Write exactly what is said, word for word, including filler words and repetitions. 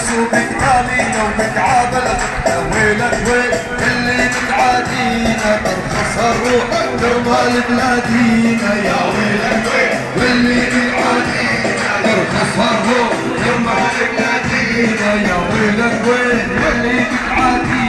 ناس وبتعادينا وبتعادلك يا ويلك ويل اللي بتعادينا ترخص الروح كرمال بلادينا يا ويلك ويل واللي بتعادينا ترخص الروح كرمال بلادينا يا ويلك ويل واللي بتعادينا